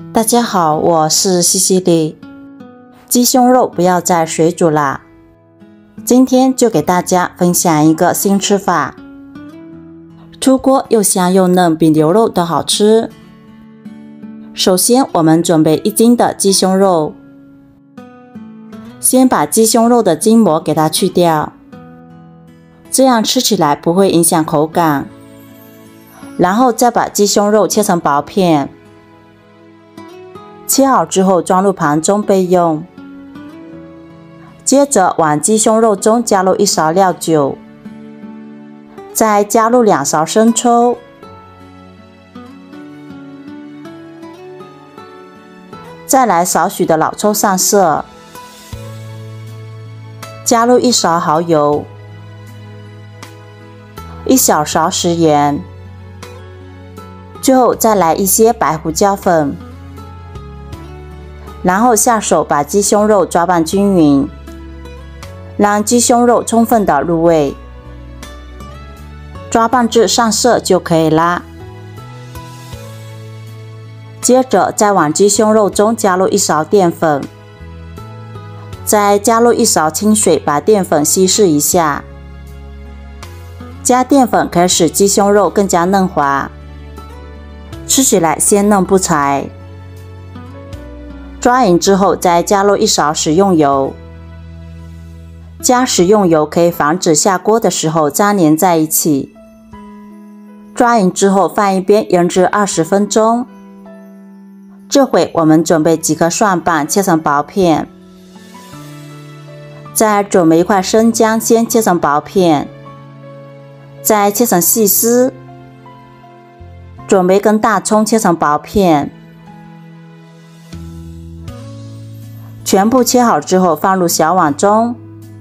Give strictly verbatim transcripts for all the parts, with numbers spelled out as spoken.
大家好，我是西西里。鸡胸肉不要再水煮啦，今天就给大家分享一个新吃法，出锅又香又嫩，比牛肉都好吃。首先，我们准备一斤的鸡胸肉，先把鸡胸肉的筋膜给它去掉，这样吃起来不会影响口感。然后再把鸡胸肉切成薄片，切好之后装入盘中备用。接着往鸡胸肉中加入一勺料酒，再加入两勺生抽，再来少许的老抽上色，加入一勺蚝油，一小勺食盐，最后再来一些白胡椒粉，然后下手把鸡胸肉抓拌均匀，让鸡胸肉充分的入味，抓拌至上色就可以啦。接着再往鸡胸肉中加入一勺淀粉，再加入一勺清水，把淀粉稀释一下。加淀粉可以使鸡胸肉更加嫩滑，吃起来鲜嫩不柴。抓匀之后再加入一勺食用油，加食用油可以防止下锅的时候粘连在一起。抓匀之后放一边腌制二十分钟。这会我们准备几颗蒜瓣切成薄片，再准备一块生姜，先切成薄片，再切成细丝。准备一根大葱切成薄片，全部切好之后放入小碗中。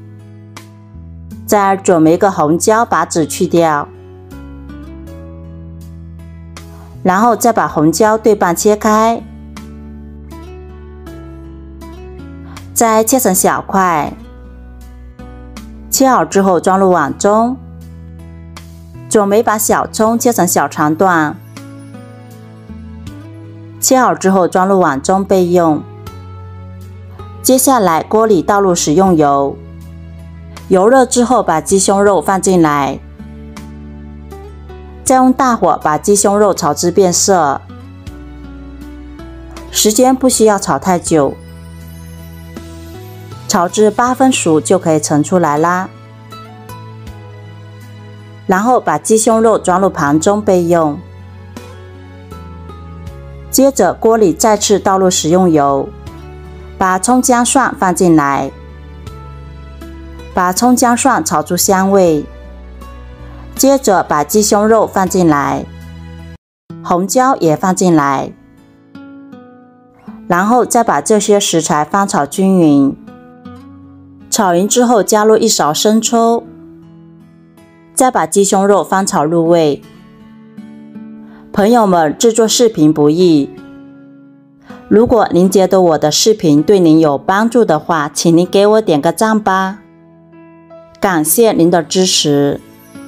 再准备一个红椒，把籽去掉，然后再把红椒对半切开，再切成小块。切好之后装入碗中。准备把小葱切成小长段，切好之后装入碗中备用。接下来锅里倒入食用油，油热之后把鸡胸肉放进来，再用大火把鸡胸肉炒至变色，时间不需要炒太久，炒至八分熟就可以盛出来啦。然后把鸡胸肉装入盘中备用。接着锅里再次倒入食用油，把葱姜蒜放进来，把葱姜蒜炒出香味。接着把鸡胸肉放进来，红椒也放进来，然后再把这些食材翻炒均匀。炒匀之后加入一勺生抽，再把鸡胸肉翻炒入味。朋友们，制作视频不易，如果您觉得我的视频对您有帮助的话，请您给我点个赞吧，感谢您的支持。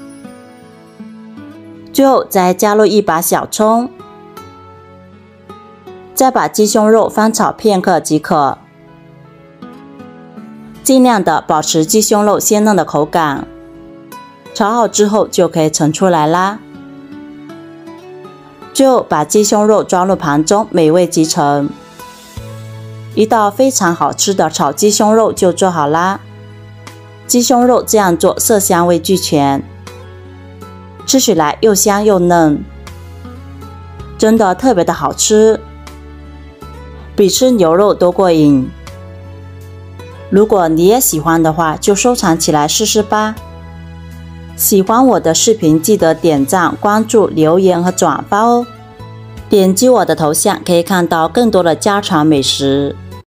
最后再加入一把小葱，再把鸡胸肉翻炒片刻即可，尽量的保持鸡胸肉鲜嫩的口感。炒好之后就可以盛出来啦。最后把鸡胸肉装入盘中，美味即成。一道非常好吃的炒鸡胸肉就做好啦。鸡胸肉这样做色香味俱全，吃起来又香又嫩，真的特别的好吃，比吃牛肉都过瘾。如果你也喜欢的话，就收藏起来试试吧。喜欢我的视频记得点赞、关注、留言和转发哦。点击我的头像可以看到更多的家常美食。